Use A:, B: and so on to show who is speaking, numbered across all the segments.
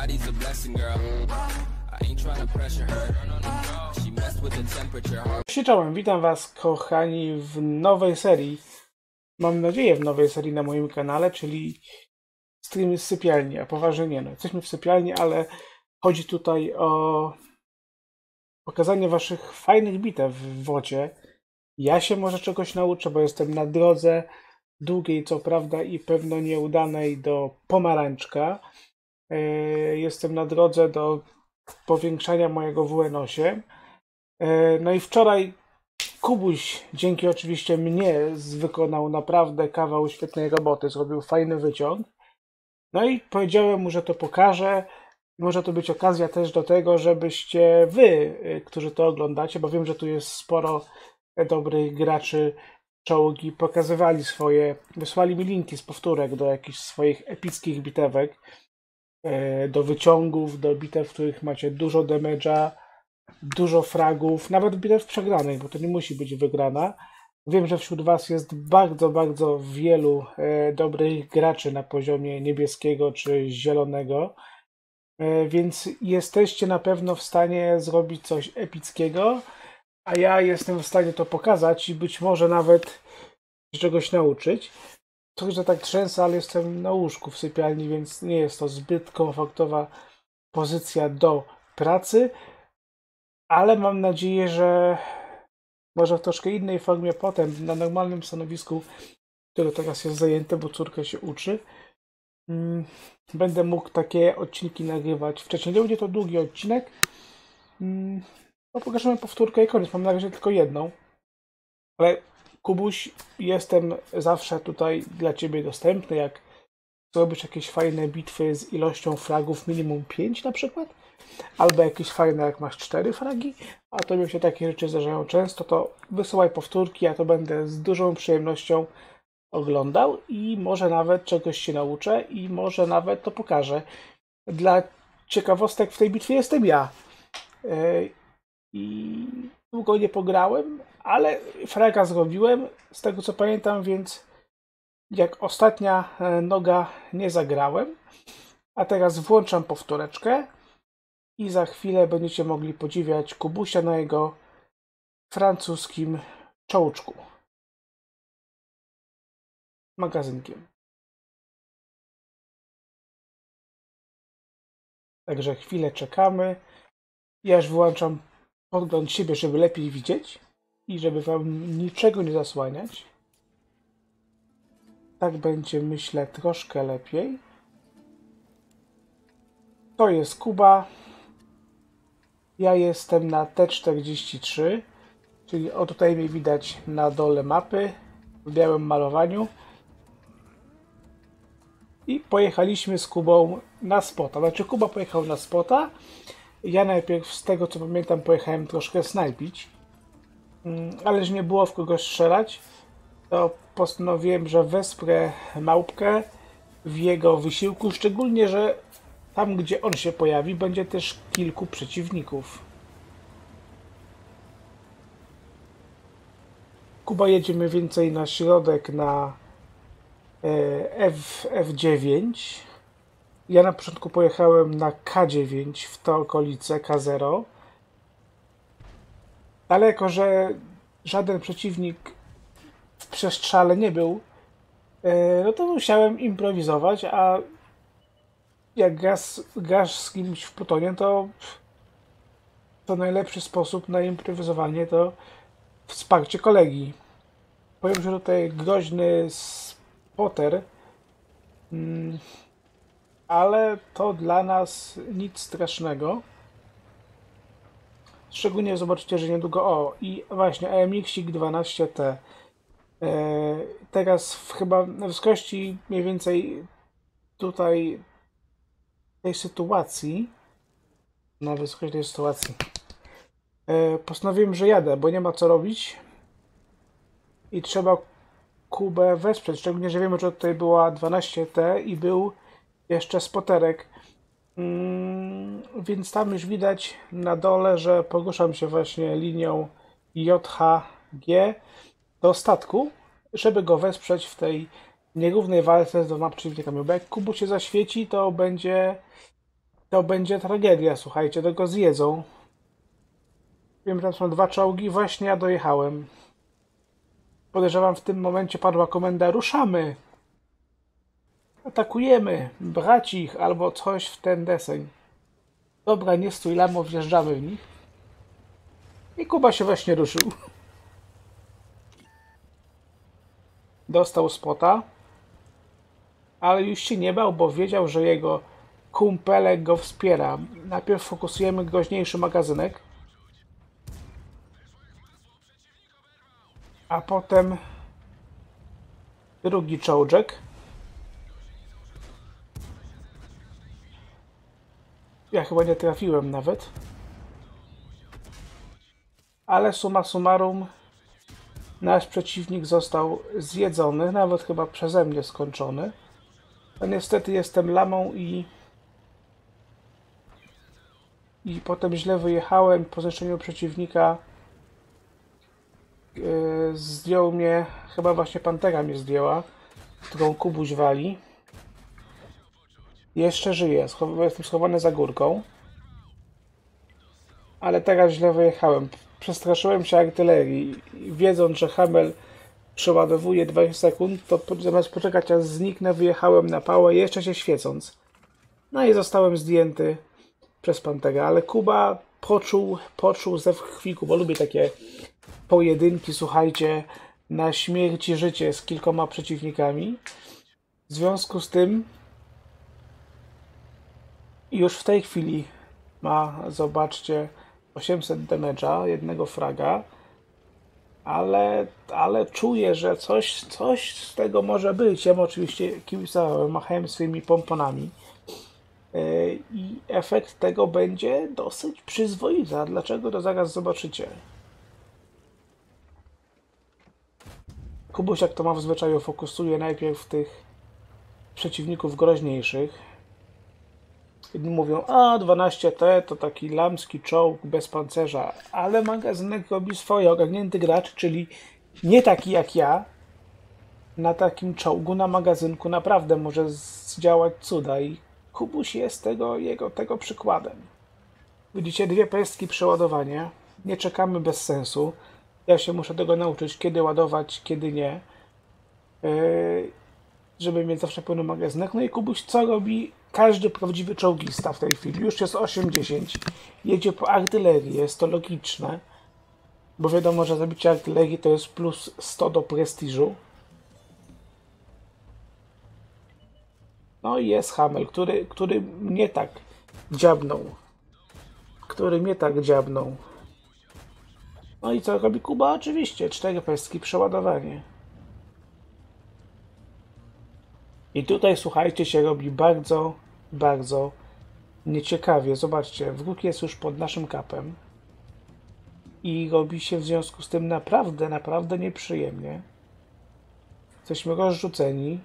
A: body's a blessing, girl. I ain't trying to pressure her. She messed with the temperature.
B: Czołem, witam Was kochani w nowej serii. Mam nadzieję w nowej serii na moim kanale, czyli streamy z sypialni, a poważnie nie. No, jesteśmy w sypialni, ale chodzi tutaj o pokazanie Waszych fajnych bitew w WoCie. Ja się może czegoś nauczę, bo jestem na drodze długiej, co prawda, i pewno nieudanej do pomarańczka. Jestem na drodze do powiększania mojego WN8. No i wczoraj Kubuś, dzięki oczywiście mnie, wykonał naprawdę kawał świetnej roboty, zrobił fajny wyciąg. No i powiedziałem mu, że to pokażę. Może to być okazja też do tego, żebyście wy, którzy to oglądacie, bo wiem, że tu jest sporo dobrych graczy czołgi, pokazywali swoje, wysłali mi linki z powtórek do jakichś swoich epickich bitewek, do wyciągów, do bitew, w których macie dużo damage'a, dużo fragów, nawet bitew przegranych, bo to nie musi być wygrana. Wiem, że wśród Was jest bardzo, bardzo wielu dobrych graczy na poziomie niebieskiego czy zielonego, więc jesteście na pewno w stanie zrobić coś epickiego, a ja jestem w stanie to pokazać i być może nawet czegoś nauczyć. Trochę tak trzęsę, ale jestem na łóżku w sypialni, więc nie jest to zbyt komfortowa pozycja do pracy, ale mam nadzieję, że może w troszkę innej formie potem, na normalnym stanowisku, które teraz jest zajęte, bo córka się uczy, będę mógł takie odcinki nagrywać wcześniej. Nie będzie to długi odcinek. No, pokażemy powtórkę i koniec. Mam na razie tylko jedną. Ale Kubuś, jestem zawsze tutaj dla Ciebie dostępny. Jak zrobisz jakieś fajne bitwy z ilością fragów minimum 5 na przykład, albo jakieś fajne, jak masz 4 fragi, a to mi się takie rzeczy zdarzają często, to wysyłaj powtórki, ja to będę z dużą przyjemnością oglądał i może nawet czegoś się nauczę i może nawet to pokażę. Dla ciekawostek w tej bitwie jestem ja. I długo nie pograłem, ale fraga zrobiłem, z tego co pamiętam, więc jak ostatnia noga nie zagrałem. A teraz włączam powtóreczkę i za chwilę będziecie mogli podziwiać Kubusia na jego francuskim czołczku. Magazynkiem. Także chwilę czekamy. Ja już wyłączam podgląd siebie, żeby lepiej widzieć i żeby Wam niczego nie zasłaniać. Tak będzie, myślę, troszkę lepiej. To jest Kuba. Ja jestem na T43, czyli o tutaj mnie widać na dole mapy w białym malowaniu. I pojechaliśmy z Kubą na spota. Znaczy Kuba pojechał na spota. Ja najpierw, z tego co pamiętam, pojechałem troszkę snajpić. Ale że nie było w kogo strzelać, to postanowiłem, że wesprę małpkę w jego wysiłku. Szczególnie, że tam, gdzie on się pojawi, będzie też kilku przeciwników. Kuba jedzie mniej więcej na środek, na F9. Ja na początku pojechałem na K9 w to okolice, K0. Ale jako, że żaden przeciwnik w przestrzale nie był, no to musiałem improwizować, a jak grasz z kimś w plutonie, to najlepszy sposób na improwizowanie to wsparcie kolegi. Powiem, że tutaj groźny spotter, ale to dla nas nic strasznego. Szczególnie zobaczycie, że niedługo... O, i właśnie AMX-ik 12T. Teraz chyba na wysokości mniej więcej tutaj tej sytuacji, postanowiłem, że jadę, bo nie ma co robić i trzeba Kubę wesprzeć, szczególnie, że wiemy, że tutaj była 12T i był jeszcze spoterek, więc tam już widać na dole, że poruszam się właśnie linią JHG do statku, żeby go wesprzeć w tej nierównej walce z dwoma przeciwnikami, bo jak Kubu się zaświeci, to będzie to będzie tragedia, słuchajcie, to go zjedzą. Wiem, że tam są 2 czołgi, właśnie ja dojechałem. Podejrzewam, w tym momencie padła komenda: ruszamy! Atakujemy! Brać ich! Albo coś w ten deseń. Dobra, nie stój, Lamo, wjeżdżamy w nich. I Kuba się właśnie ruszył. Dostał spota, ale już się nie bał, bo wiedział, że jego kumpelek go wspiera. Najpierw fokusujemy groźniejszy magazynek, a potem drugi czołczek. Ja chyba nie trafiłem nawet. Ale summa summarum nasz przeciwnik został zjedzony, nawet chyba przeze mnie skończony. A niestety jestem lamą i potem źle wyjechałem. Po zniszczeniu przeciwnika zdjął mnie, chyba właśnie Pantera mnie zdjęła, którą Kubuś wali. Jeszcze żyję, jestem schowany za górką. Ale teraz źle wyjechałem. Przestraszyłem się artylerii. Wiedząc, że Hamel przeładowuje 20 sekund, to zamiast poczekać aż zniknę, wyjechałem na pałę, jeszcze się świecąc. No i zostałem zdjęty przez Pantera, ale Kuba poczuł ze krwiku, bo lubię takie pojedynki, słuchajcie, na śmierć i życie z kilkoma przeciwnikami. W związku z tym już w tej chwili ma, zobaczcie, 800 damage'a, jednego fraga, ale czuję, że coś z tego może być. Ja oczywiście kibicowałem, machałem swoimi pomponami i efekt tego będzie dosyć przyzwoity. A dlaczego, to zaraz zobaczycie. Kubuś, jak to ma w zwyczaju, fokusuje najpierw tych przeciwników groźniejszych. Jedni mówią: a 12T to taki lamski czołg bez pancerza, ale magazynek robi swoje. Ogarnięty gracz, czyli nie taki jak ja, na takim czołgu, na magazynku naprawdę może zdziałać cuda i Kubuś jest tego przykładem. Widzicie, 2 pestki przeładowanie. Nie czekamy bez sensu. Ja się muszę tego nauczyć, kiedy ładować, kiedy nie. Żeby mieć zawsze pełny magazynek. No i Kubuś co robi każdy prawdziwy czołgista w tej chwili? Już jest 8-10. Jedzie po artylerii. Jest to logiczne. Bo wiadomo, że zabicie artylerii to jest plus 100 do prestiżu. No i jest Hamel, który mnie tak dziabnął. No i co robi Kuba? Oczywiście 4 pestki przeładowanie. I tutaj, słuchajcie, się robi bardzo, bardzo nieciekawie. Zobaczcie, wróg jest już pod naszym kapem i robi się w związku z tym naprawdę, naprawdę nieprzyjemnie. Jesteśmy rozrzuceni.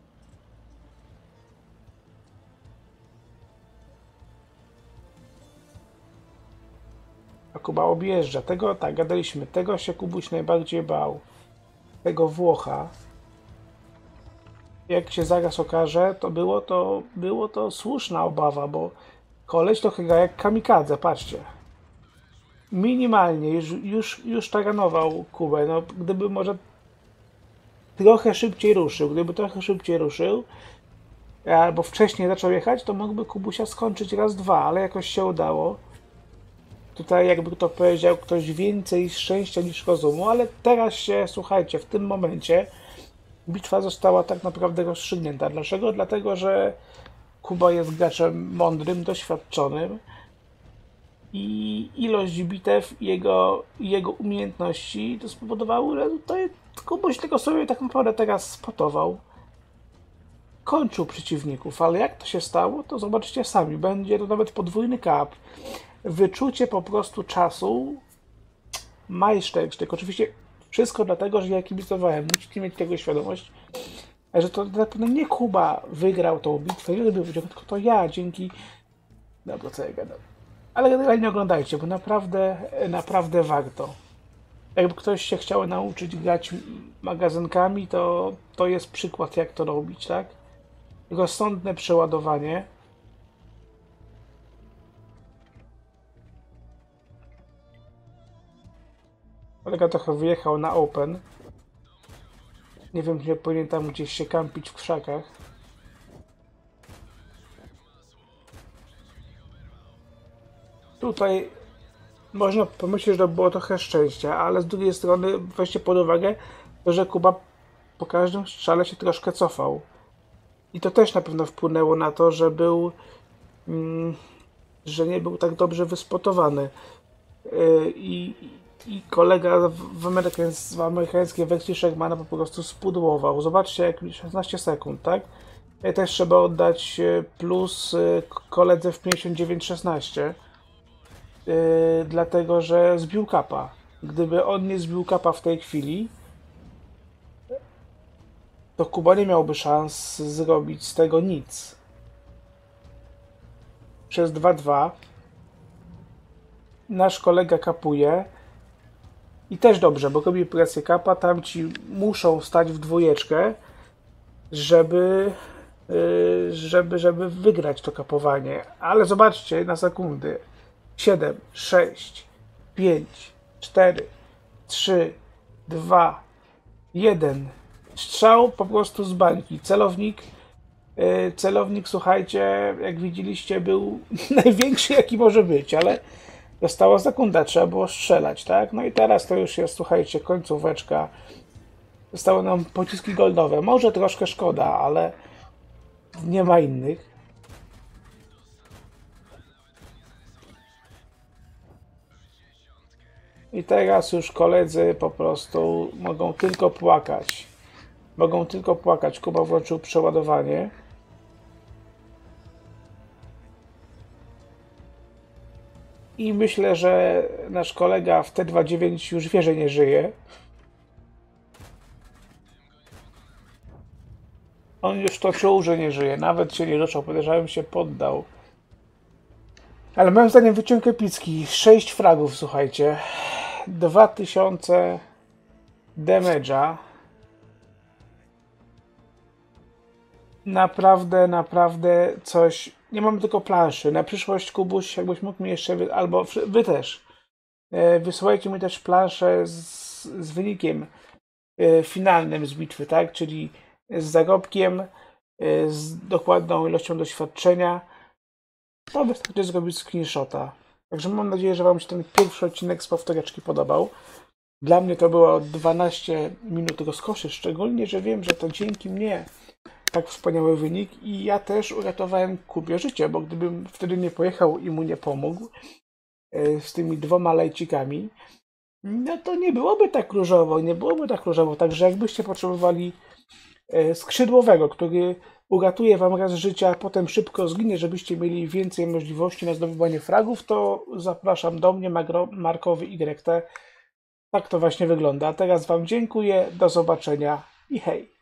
B: A Kuba objeżdża. Tego, tak, gadaliśmy, tego się Kubuś najbardziej bał. Tego Włocha. Jak się zaraz okaże, to było to słuszna obawa, bo koleś to chyba jak kamikadze, patrzcie. Minimalnie, już taranował Kubę. No, gdyby może trochę szybciej ruszył, albo wcześniej zaczął jechać, to mógłby Kubusia skończyć raz, dwa, ale jakoś się udało. Tutaj, jakby to powiedział ktoś, więcej szczęścia niż rozumu, ale teraz się, słuchajcie, w tym momencie bitwa została tak naprawdę rozstrzygnięta. Dlaczego? Dlatego, że Kuba jest graczem mądrym, doświadczonym i ilość bitew i jego umiejętności to spowodowały, że tutaj Kubuś tego sobie tak naprawdę teraz spotował. Kończył przeciwników, ale jak to się stało, to zobaczcie sami. Będzie to nawet podwójny kap. Wyczucie po prostu czasu. Majsztersztyk. Oczywiście wszystko dlatego, że ja kibicowałem. Musicie mieć tego świadomość, że to na pewno nie Kuba wygrał tą bitwę, tylko to ja, dzięki... Dobra, co ja gadam. Ale generalnie oglądajcie, bo naprawdę warto. Jakby ktoś się chciał nauczyć grać magazynkami, to jest przykład, jak to robić, tak? Rozsądne przeładowanie. Kolega trochę wyjechał na open. Nie wiem, czy powinien tam gdzieś się kampić w krzakach. Tutaj można pomyśleć, że to było trochę szczęścia, ale z drugiej strony weźcie pod uwagę, że Kuba po każdym strzale się troszkę cofał. I to też na pewno wpłynęło na to, że że nie był tak dobrze wyspotowany. I kolega w amerykańskiej wersji Shermana po prostu spudłował. Zobaczcie, jak 16 sekund, tak? Ja też trzeba oddać plus koledze w 59-16, dlatego że zbił kapa. Gdyby on nie zbił kapa w tej chwili, to Kuba nie miałby szans zrobić z tego nic. Przez 2-2 nasz kolega kapuje i też dobrze, bo robi presję kapa, tamci muszą stać w dwójeczkę, żeby wygrać to kapowanie. Ale zobaczcie na sekundy. 7, 6, 5, 4, 3, 2, 1. Strzał po prostu z bańki. Celownik, słuchajcie, jak widzieliście, był największy, jaki może być, ale została sekunda, trzeba było strzelać, tak? No i teraz to już jest, słuchajcie, końcóweczka. Zostały nam pociski goldowe. Może troszkę szkoda, ale nie ma innych. I teraz już koledzy po prostu mogą tylko płakać. Mogą tylko płakać. Kuba włączył przeładowanie. I myślę, że nasz kolega w T29 już wie, że nie żyje. On już to czuł, że nie żyje. Nawet się nie ruszał. Podejrzewam, się poddał. Ale moim zdaniem wyciąg epicki. 6 fragów, słuchajcie. 2000 damage'a. Naprawdę coś. Nie mamy tylko planszy. Na przyszłość, Kubuś, jakbyś mógł mi jeszcze, albo wy też, wysyłajcie mi też planszę z wynikiem finalnym z bitwy, tak? Czyli z zarobkiem, z dokładną ilością doświadczenia. To wystarczy zrobić screenshota. Także mam nadzieję, że Wam się ten pierwszy odcinek z powtóreczki podobał. Dla mnie to było 12 minut rozkoszy, szczególnie, że wiem, że to dzięki mnie tak wspaniały wynik i ja też uratowałem Kubie życie, bo gdybym wtedy nie pojechał i mu nie pomógł z tymi 2 lejcikami, no to nie byłoby tak różowo, Także jakbyście potrzebowali skrzydłowego, który uratuje Wam raz życia, a potem szybko zginie, żebyście mieli więcej możliwości na zdobywanie fragów, to zapraszam do mnie, Markowy YT. Tak to właśnie wygląda. A teraz Wam dziękuję, do zobaczenia i hej!